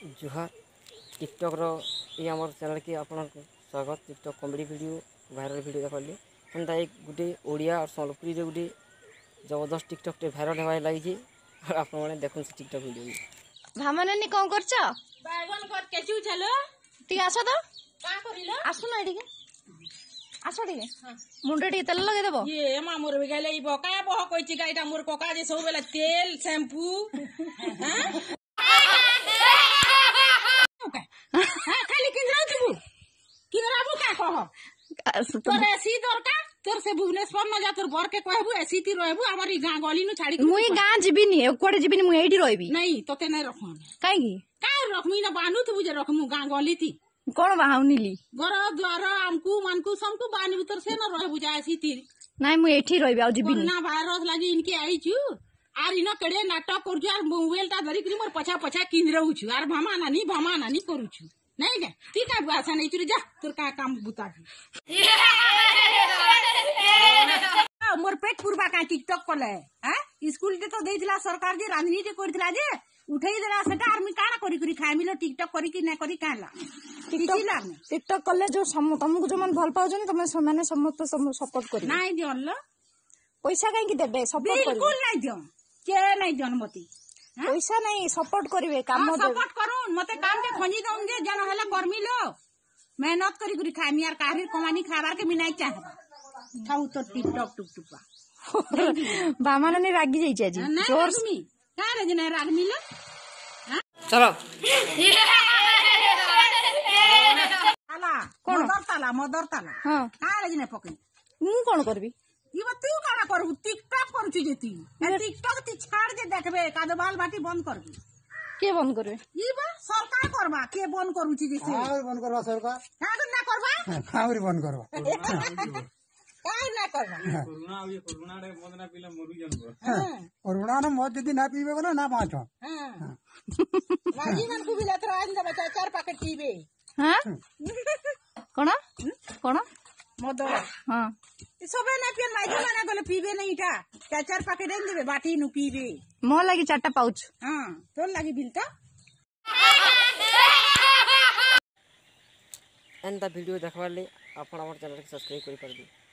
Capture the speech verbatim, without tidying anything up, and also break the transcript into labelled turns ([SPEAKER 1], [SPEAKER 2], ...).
[SPEAKER 1] जुहार TikTok रो ये आमर channel के आपन स्वागत। TikTok comedy video viral video देखली एंता एक गुटे ओडिया और संबलपुरी रे गुटे जबरदस्त टिकटक टे वायरल होवाय लागि आपन माने देखन से टिकटक वीडियो।
[SPEAKER 2] भामा नानी कोन करछ?
[SPEAKER 3] बैगन कर केचू चलो
[SPEAKER 2] ती आसो तो
[SPEAKER 3] का करिलो
[SPEAKER 2] आसु ना एडिके आसो टिके मुंडे टी तेल लगे देबो।
[SPEAKER 3] ये मा मोर बिगाले ई बका बह कइची गाइटा मोर कोका जे सब बेला तेल शैम्पू हां हां खाली किंद्रा तू किंद्रा बु का कह तोर एसी दरकार तोर से भुवनेश्वर न जा तोर बर के कहबू एसी ती रहबू हमर ई गां गली नु छाड़ी
[SPEAKER 2] मुई गां जीबी नी कोडे जीबी नी मुई एडी रहबी
[SPEAKER 3] नहीं तोते नै रखम
[SPEAKER 2] काई की
[SPEAKER 3] का रखमी ना बानु तू जे रखमु गां गली ती
[SPEAKER 2] कोन बाहाउनीली
[SPEAKER 3] घर द्वार आमकू मानकू समकू बानी उतर से न रहबू जा एसी ती
[SPEAKER 2] नाही मुई एठी रहबी आ जीबी नी
[SPEAKER 3] ना वायरस लागि इनके आइछु आर इना कड़े नाटक करछु आर मोबाइल ता धरि करी मोर पछा पछा किंद्रउ छु आर भामा नानी भामा नानी करूछु नहीं जा ती का भाषा नहीं चुरी जा तोर का काम बुता मोर पेट पुरबा का टिकटक कले हैं स्कूल के तो देइला सरकार जे राजनीति करथिला जे उठेई देला सेटा आर मी काना करी करी खाइ मिलो टिकटक करी कि ना करी काला टिकटक
[SPEAKER 2] टिकटक कले जो तुमको जो मन भल पाउजनी तमे माने समस्त सपोर्ट करी
[SPEAKER 3] नाही दियन
[SPEAKER 2] पैसा काई की देबे सपोर्ट करी
[SPEAKER 3] बिल्कुल नाही दियन के नाही दियन मती
[SPEAKER 2] पैसा नहीं सपोर्ट करिवे काम
[SPEAKER 3] सपोर्ट करूं मते काम के खंजी दउन जे जन हला कर्मी लो मेहनत करी करी खाइ मियार काहिर कमानी खाबार के मिनाई चाहे खाऊ तो टिकटक टुक टुका
[SPEAKER 2] भामा नानी रागी जाई छी आज जोर
[SPEAKER 3] मी का रे जने राग मिलो
[SPEAKER 1] चलो
[SPEAKER 3] ताला मदर ताला मदर ताला
[SPEAKER 2] हां
[SPEAKER 3] का रे जने पकई
[SPEAKER 2] मु कोन करबी
[SPEAKER 3] इबा तू काना करबू टिकटक करूची जे तू टिकटक ती छाड़ जे देखबे कादबाल बाटी बंद करबी
[SPEAKER 2] के बंद करबे
[SPEAKER 3] इबा सरकार करबा के बंद करूची जे
[SPEAKER 4] हां बंद करबा सरकार
[SPEAKER 3] का ना करबा
[SPEAKER 4] हां बंद करबा
[SPEAKER 3] काय ना करबा
[SPEAKER 4] कोरोना ये कोरोना रे मद ना पीले मरु जनबो हां कोरोना ने मद जदी ना पीबे ना ना बाँचो
[SPEAKER 3] हां राजी मन को बिला तो आज बच्चा चार पैकेट पीबे
[SPEAKER 2] हां कोन कोन
[SPEAKER 3] मदर
[SPEAKER 2] हां
[SPEAKER 3] सबे ना पियन माइजो ना गले पीबे नहीं था चार चार पैकेट देन देबे बाटी नु पीबे
[SPEAKER 2] मो लागि चारटा पाउच
[SPEAKER 3] हां तोर लागि बिलता
[SPEAKER 1] एंता वीडियो देखवाले आपण हमर चैनल के सब्सक्राइब करि परबी।